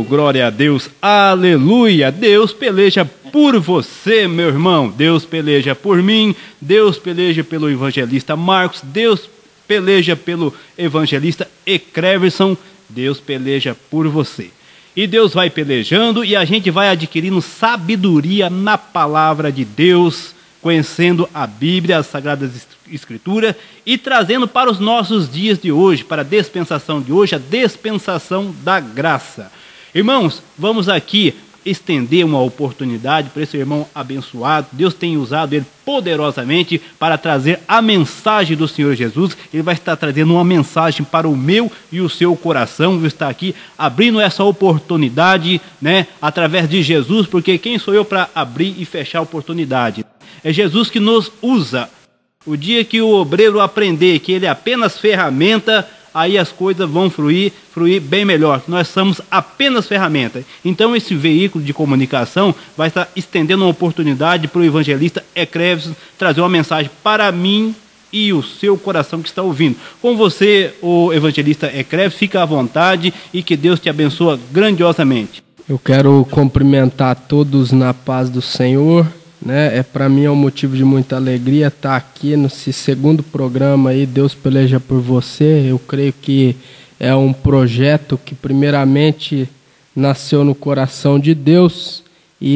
Oh, glória a Deus, aleluia. Deus peleja por você, meu irmão. Deus peleja por mim. Deus peleja pelo evangelista Marcos. Deus peleja pelo evangelista Ecleverson. Deus peleja por você. E Deus vai pelejando e a gente vai adquirindo sabedoria na palavra de Deus, conhecendo a Bíblia, as Sagradas Escrituras e trazendo para os nossos dias de hoje, para a dispensação de hoje, a dispensação da graça. Irmãos, vamos aqui estender uma oportunidade para esse irmão abençoado. Deus tem usado ele poderosamente para trazer a mensagem do Senhor Jesus. Ele vai estar trazendo uma mensagem para o meu e o seu coração. Vou estar aqui abrindo essa oportunidade, né, através de Jesus, porque quem sou eu para abrir e fechar a oportunidade? É Jesus que nos usa. O dia que o obreiro aprender que ele é apenas ferramenta, aí as coisas vão fluir bem melhor. Nós somos apenas ferramenta. Então esse veículo de comunicação vai estar estendendo uma oportunidade para o evangelista Ecleverson trazer uma mensagem para mim e o seu coração que está ouvindo. Com você, o evangelista Ecleverson, fica à vontade e que Deus te abençoe grandiosamente. Eu quero cumprimentar todos na paz do Senhor, né? Para mim é um motivo de muita alegria estar aqui nesse segundo programa aí, Deus Peleja por Você. Eu creio que é um projeto que primeiramente nasceu no coração de Deus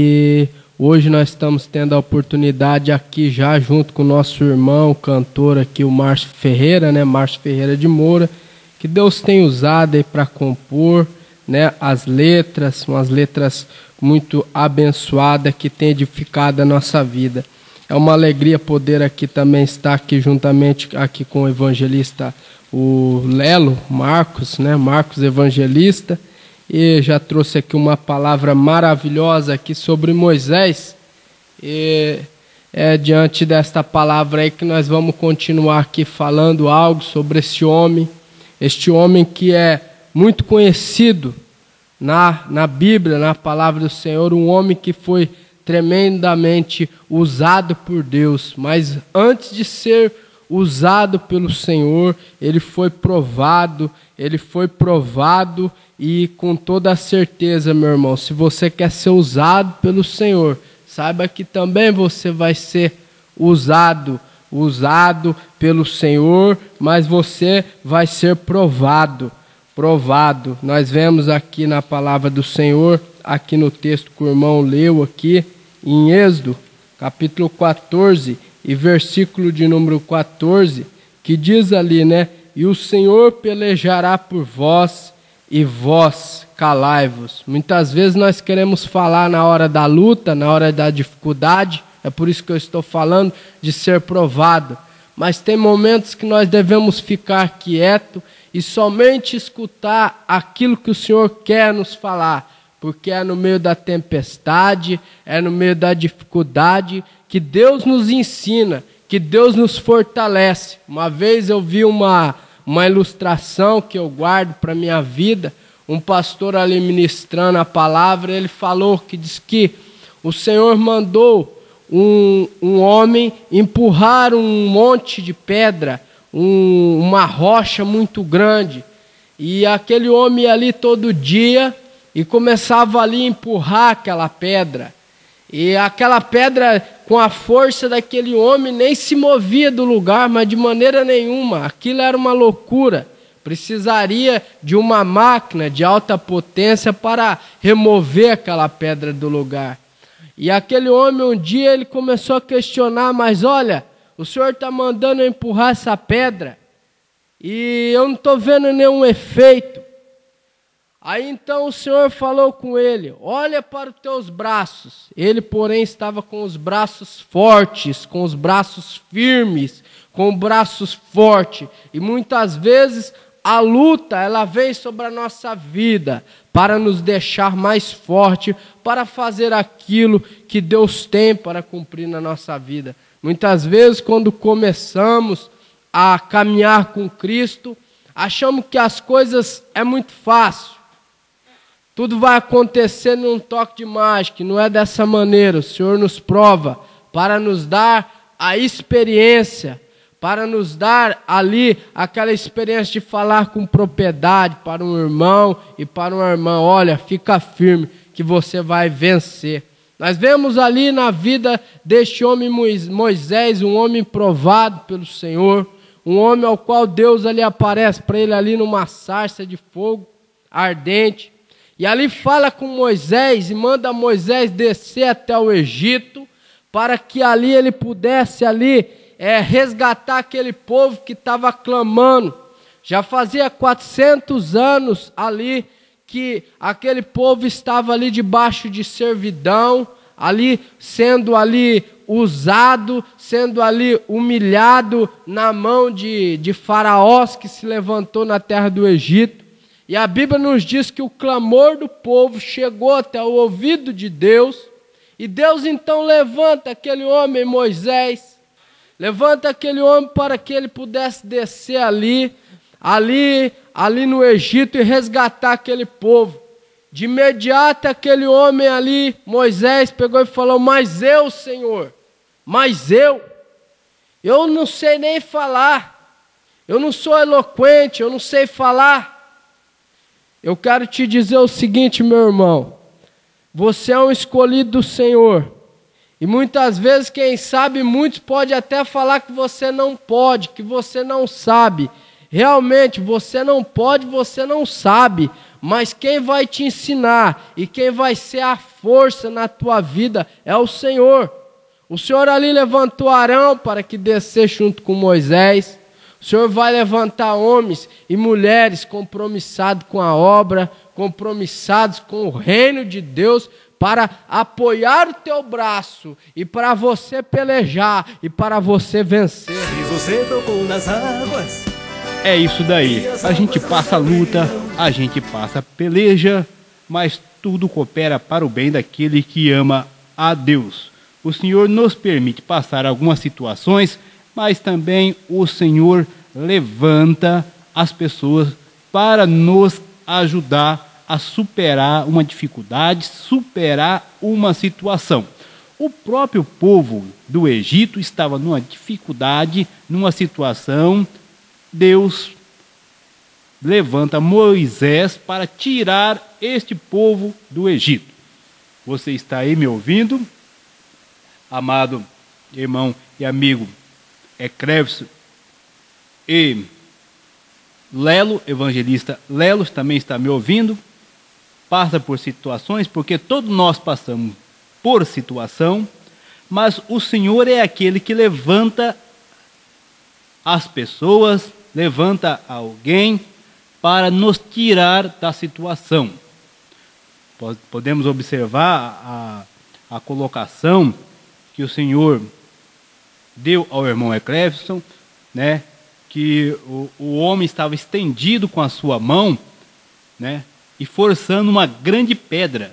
e hoje nós estamos tendo a oportunidade aqui já junto com o nosso irmão, cantor aqui, o Márcio Ferreira, né? Márcio Ferreira de Moura, que Deus tem usado aí para compor, né, as letras, umas letras muito abençoadas que tem edificado a nossa vida. É uma alegria poder aqui também estar aqui juntamente aqui com o evangelista, o Lelo Marcos, né, Marcos Evangelista, e já trouxe aqui uma palavra maravilhosa aqui sobre Moisés. E é diante desta palavra aí que nós vamos continuar aqui falando algo sobre este homem que é muito conhecido na Bíblia, na palavra do Senhor, um homem que foi tremendamente usado por Deus, mas antes de ser usado pelo Senhor, ele foi provado e com toda a certeza, meu irmão, se você quer ser usado pelo Senhor, saiba que também você vai ser usado pelo Senhor, mas você vai ser provado. Nós vemos aqui na palavra do Senhor, aqui no texto que o irmão leu aqui, em Êxodo, capítulo 14, e versículo de número 14, que diz ali, né? E o Senhor pelejará por vós, e vós calai-vos. Muitas vezes nós queremos falar na hora da luta, na hora da dificuldade, é por isso que eu estou falando de ser provado. Mas tem momentos que nós devemos ficar quietos e somente escutar aquilo que o Senhor quer nos falar, porque é no meio da tempestade, é no meio da dificuldade que Deus nos ensina, que Deus nos fortalece. Uma vez eu vi uma ilustração que eu guardo para a minha vida, um pastor ali ministrando a palavra, ele falou que diz que o Senhor mandou um homem empurrar um monte de pedra, uma rocha muito grande, e aquele homem ia ali todo dia e começava ali a empurrar aquela pedra, e aquela pedra com a força daquele homem nem se movia do lugar, mas de maneira nenhuma, aquilo era uma loucura, precisaria de uma máquina de alta potência para remover aquela pedra do lugar. E aquele homem um dia ele começou a questionar, mas olha, o Senhor está mandando eu empurrar essa pedra e eu não estou vendo nenhum efeito. Aí então o Senhor falou com ele, olha para os teus braços. Ele, porém, estava com os braços fortes, com os braços firmes, com os braços fortes. E muitas vezes a luta, ela vem sobre a nossa vida para nos deixar mais forte, para fazer aquilo que Deus tem para cumprir na nossa vida. Muitas vezes, quando começamos a caminhar com Cristo, achamos que as coisas é muito fácil. Tudo vai acontecer num toque de mágica, não é dessa maneira. O Senhor nos prova para nos dar a experiência, para nos dar ali aquela experiência de falar com propriedade para um irmão e para uma irmã: olha, fica firme que você vai vencer. Nós vemos ali na vida deste homem Moisés, um homem provado pelo Senhor, um homem ao qual Deus ali aparece para ele ali numa sarça de fogo ardente, e ali fala com Moisés e manda Moisés descer até o Egito, para que ali ele pudesse ali resgatar aquele povo que estava clamando. Já fazia 400 anos ali que aquele povo estava ali debaixo de servidão, ali sendo ali usado, sendo ali humilhado na mão de Faraós que se levantou na terra do Egito. E a Bíblia nos diz que o clamor do povo chegou até o ouvido de Deus, e Deus então levanta aquele homem Moisés, levanta aquele homem para que ele pudesse descer ali no Egito e resgatar aquele povo. De imediato aquele homem ali, Moisés, pegou e falou: mas eu, Senhor, mas eu não sei nem falar, eu não sou eloquente, eu não sei falar. Eu quero te dizer o seguinte, meu irmão: você é um escolhido do Senhor, e muitas vezes, quem sabe, muitos podem até falar que você não pode, que você não sabe. Realmente, você não pode, você não sabe, mas quem vai te ensinar e quem vai ser a força na tua vida é o Senhor. O Senhor ali levantou Arão para que descesse junto com Moisés. O Senhor vai levantar homens e mulheres compromissados com a obra, compromissados com o reino de Deus, para apoiar o teu braço e para você pelejar e para você vencer. Se você tocou nas águas, é isso daí. A gente passa a luta, a gente passa a peleja, mas tudo coopera para o bem daquele que ama a Deus. O Senhor nos permite passar algumas situações, mas também o Senhor levanta as pessoas para nos ajudar a superar uma dificuldade, superar uma situação. O próprio povo do Egito estava numa dificuldade, numa situação. Deus levanta Moisés para tirar este povo do Egito. Você está aí me ouvindo? Amado irmão e amigo Ecrevson e Lelo, evangelista Lelo, também está me ouvindo? Passa por situações, porque todos nós passamos por situação, mas o Senhor é aquele que levanta as pessoas, levanta alguém para nos tirar da situação. Podemos observar a colocação que o Senhor deu ao irmão Ecrevson, né? Que o homem estava estendido com a sua mão, né? E forçando uma grande pedra.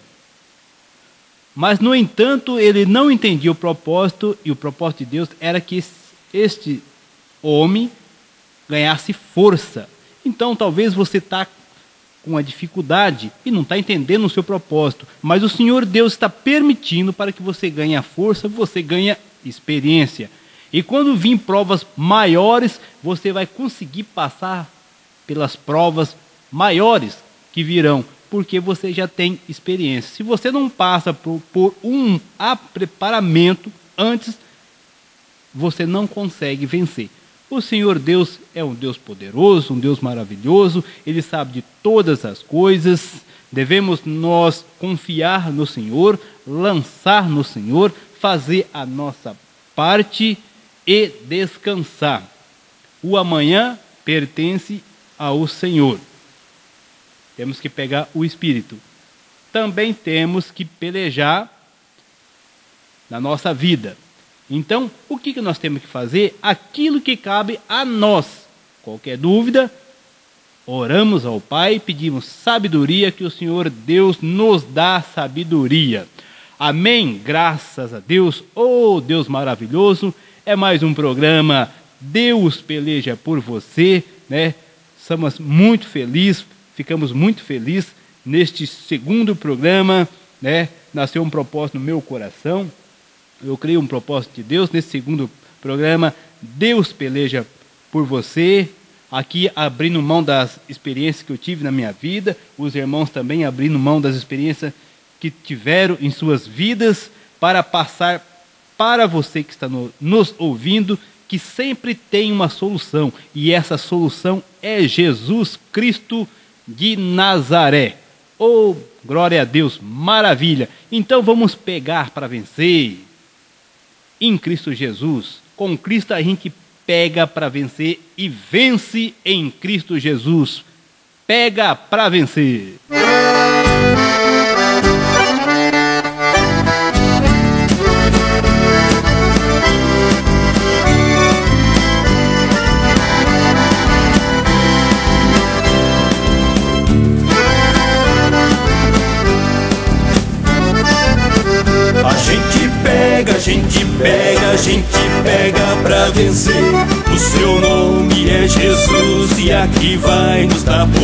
Mas, no entanto, ele não entendia o propósito, e o propósito de Deus era que este homem ganhasse força. Então, talvez você está com uma dificuldade e não está entendendo o seu propósito, mas o Senhor Deus está permitindo para que você ganhe força, você ganhe experiência. E quando vir provas maiores, você vai conseguir passar pelas provas maiores que virão, porque você já tem experiência. Se você não passa por um preparamento antes, você não consegue vencer. O Senhor Deus é um Deus poderoso, um Deus maravilhoso, Ele sabe de todas as coisas. Devemos nós confiar no Senhor, lançar no Senhor, fazer a nossa parte e descansar. O amanhã pertence ao Senhor. Temos que pegar o Espírito. Também temos que pelejar na nossa vida. Então, o que nós temos que fazer? Aquilo que cabe a nós. Qualquer dúvida, oramos ao Pai, pedimos sabedoria, que o Senhor Deus nos dá sabedoria. Amém? Graças a Deus. Oh, Deus maravilhoso. É mais um programa Deus Peleja por Você, né? Estamos muito felizes, ficamos muito felizes neste segundo programa, né? Nasceu um propósito no meu coração. Eu creio um propósito de Deus nesse segundo programa, Deus peleja por você. Aqui abrindo mão das experiências que eu tive na minha vida, os irmãos também abrindo mão das experiências que tiveram em suas vidas, para passar para você que está nos ouvindo, que sempre tem uma solução, e essa solução é Jesus Cristo de Nazaré. Oh, glória a Deus, maravilha! Então vamos pegar para vencer em Cristo Jesus. Com Cristo a gente pega para vencer e vence em Cristo Jesus. Pega para vencer. A gente pega pra vencer. O seu nome é Jesus e aqui vai nos dar poder.